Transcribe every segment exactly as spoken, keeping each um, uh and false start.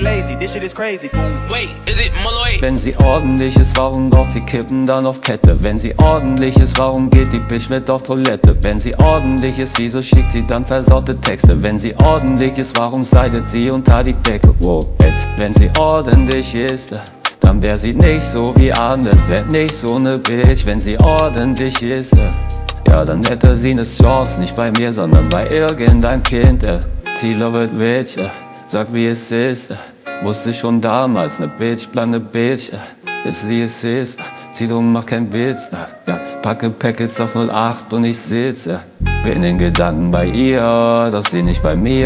lazy, this shit is crazy, fool. Wait, is it Molloy? Wenn sie ordentlich ist, warum braucht sie Kippen dann auf Kette? Wenn sie ordentlich ist, warum geht die Bitch mit auf Toilette? Wenn sie ordentlich ist, wieso schickt sie dann versaute Texte? Wenn sie ordentlich ist, warum slidet sie unter die Decke? Wow, ey. Wenn sie ordentlich ist, dann wär sie nicht so wie andere, wär nicht so ne Bitch. Wenn sie ordentlich ist, ja, dann hätte sie ne Chance, nicht bei mir, sondern bei irgendein Kind. Tilo wird Bitch, sag wie es ist. Wusste schon damals, ne Bitch bleib ne Bitch. Ist wie es ist, Tilo macht kein Witz. Ja, packe Packets auf null acht und ich sitze. Bin in Gedanken bei ihr, doch sie nicht bei mir.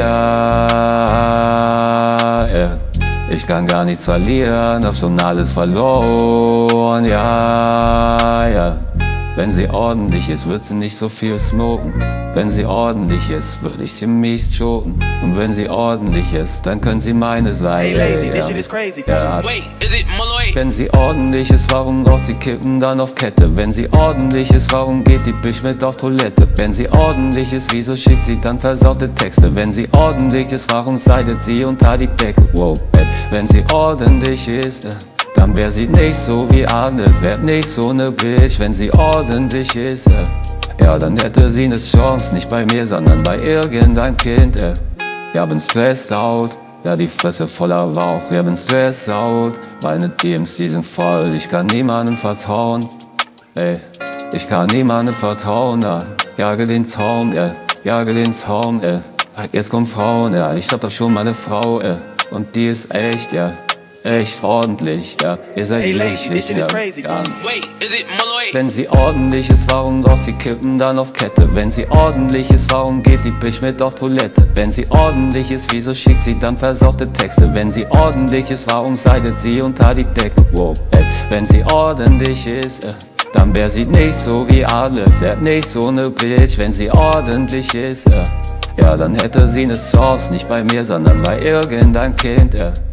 Yeah. Ich kann gar nichts verlieren, hab schon alles verloren, ja, ja. Wenn sie ordentlich ist, wird sie nicht so viel smoken. Wenn sie ordentlich ist, würde ich sie mies choken. Und wenn sie ordentlich ist, dann können sie meine sein. Hey lazy, ja. this shit is crazy, fool. Ja. Wait, is it Molloy? Wenn sie ordentlich ist, warum braucht sie Kippen dann auf Kette? Wenn sie ordentlich ist, warum geht die Bitch mit auf Toilette? Wenn sie ordentlich ist, wieso schickt sie dann versaute Texte? Wenn sie ordentlich ist, warum slidet sie unter die Decke? Wow, ey. Wenn sie ordentlich ist, dann wär sie nicht so wie andere, wär nicht so ne Bitch. Wenn sie ordentlich ist, ja, dann hätte sie ne Chance, nicht bei mir, sondern bei irgendein Kind. Ja, bin stressed out, ja, die Fresse voller Rauch. Ja, bin stressed out, meine D Ms, die sind voll. Ich kann niemandem vertrauen, ey, ich kann niemandem vertrauen. Ja, jage den Traum, ja, jage den Traum, ey. Jetzt kommen Frauen, ja, ich hab doch schon meine Frau, ey. Und die ist echt, ja, echt ordentlich, ja, ihr seid Hey lazy, this richtig, shit ja, is crazy, ja. fool. Wait, is it Molloy? Wenn sie ordentlich ist, warum braucht sie Kippen dann auf Kette? Wenn sie ordentlich ist, warum geht die Bitch mit auf Toilette? Wenn sie ordentlich ist, wieso schickt sie dann versaute Texte? Wenn sie ordentlich ist, warum slidet sie unter die Decke? Wow, ey. Wenn sie ordentlich ist, dann wär sie nicht so wie alle, wär nicht so ne Bitch. Wenn sie ordentlich ist, ja, dann hätte sie ne Chance, nicht bei mir, sondern bei irgendein Kind.